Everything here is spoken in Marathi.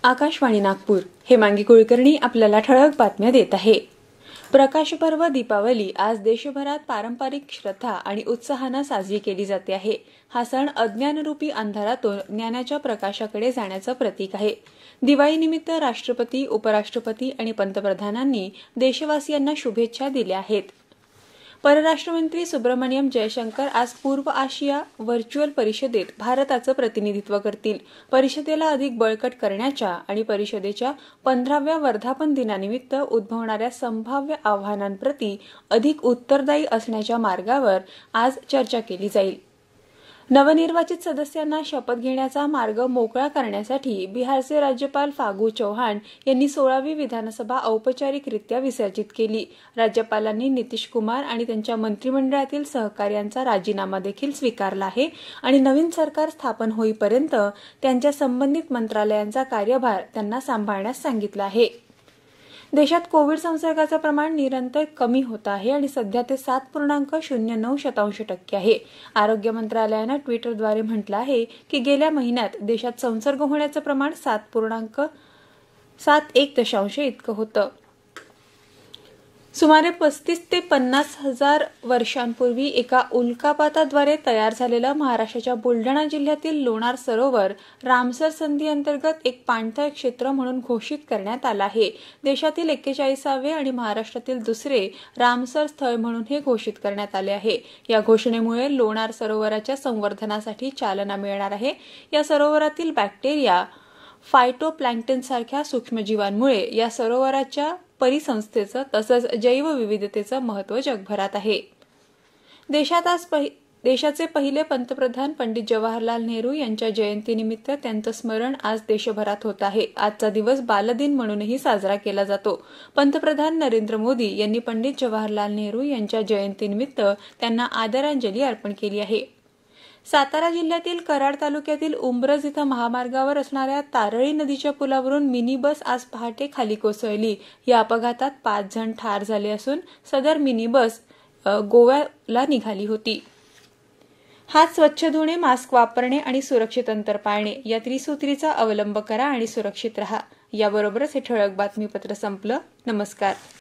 आकाशवाणी नागपूर हेमांगी कुलकर्णी आपल्याला ठळक बातम्या देत आहे। प्रकाश पर्व दीपावली आज देशभरात पारंपरिक श्रद्धा आणि उत्साहाने साजरी केली जाते आहे। हा सण अज्ञानरूपी अंधारातून ज्ञानाच्या प्रकाशाकडे जाण्याचे प्रतीक आहे। दिवाळीनिमित्त राष्ट्रपती, उपराष्ट्रपती आणि पंतप्रधानांनी देशवासियांना शुभेच्छा दिल्या आहेत। परराष्ट्र मंत्री सुब्रमण्यम जयशंकर आज पूर्व आशिया व्हर्च्युअल परिषदेत भारताचे प्रतिनिधित्व करतील। परिषदेला अधिक बळकट करण्याच्या आणि परिषदेच्या 15व्या वर्धापन दिनानिमित्त उद्भवणाऱ्या संभाव्य आव्हानांप्रती अधिक उत्तरदायी असण्याच्या मार्गावर आज चर्चा केली जाईल। नवनिर्वाचित सदस्यांना शपथ घेण्याचा मार्ग मोकळा करण्यासाठी बिहारचे राज्यपाल फागू चौहान यांनी 16वी विधानसभा औपचारिकरित्या विसर्जित केली। राज्यपालांनी नितीश कुमार आणि त्यांच्या मंत्रिमंडळातील सहकार्यांचा राजीनामा देखील स्वीकारला आहे आणि नवीन सरकार स्थापन होईपर्यंत त्यांच्या संबंधित मंत्रालयांचा कार्यभार त्यांना सांभाळण्यास सांगितलं आहे। देशात कोविड संसर्गाचे प्रमाण निरंतर कमी होत आहे आणि सध्या ते 7.09% आहे। आरोग्य मंत्रालयाने ट्विटरद्वारे म्हटलं आहे की गेल्या महिन्यात देशात संसर्ग होण्याचे प्रमाण 7.71% इतकं होतं। सुमारे 35 ते 50 हजार वर्षांपूर्वी एका उल्कापाताद्वारे तयार झालेलं महाराष्ट्राच्या बुलढाणा जिल्ह्यातील लोणार सरोवर रामसर संधी अंतर्गत एक पाणथळ क्षेत्र म्हणून घोषित करण्यात आलं आहे। देशातील 41वे आणि महाराष्ट्रातील दुसरे रामसर स्थळ म्हणून हे घोषित करण्यात आले आहे। या घोषणेमुळे लोणार सरोवराच्या संवर्धनासाठी चालना मिळणार आहे। या सरोवरातील बॅक्टेरिया, फायटोप्लॅंक्टन सारख्या सूक्ष्मजीवांमुळे या सरोवराच्या परिसंस्थेचं तसंच जैवविविधतेचं महत्त्व जगभरात आहे। देशाचे पहिले पंतप्रधान पंडित जवाहरलाल नेहरू यांच्या जयंतीनिमित्त त्यांचं स्मरण आज देशभरात होत आहे। आजचा दिवस बालदिन म्हणूनही साजरा केला जातो। पंतप्रधान नरेंद्र मोदी यांनी पंडित जवाहरलाल नेहरू यांच्या जयंतीनिमित्त त्यांना आदरांजली अर्पण केली आहे। सातारा जिल्ह्यातील कराड तालुक्यातील उंब्रज इथं महामार्गावर असणाऱ्या तारळी नदीच्या पुलावरून मिनी बस आज पहाटे खाली कोसळली। या अपघातात 5 जण ठार झाले असून सदर मिनी बस गोव्याला निघाली होती। हात स्वच्छ धुणे, मास्क वापरणे आणि सुरक्षित अंतर पाळणे या त्रिसूत्रीचा अवलंब करा आणि सुरक्षित रहा। याबरोबरच हे ठळक बातमीपत्र संपलं। नमस्कार।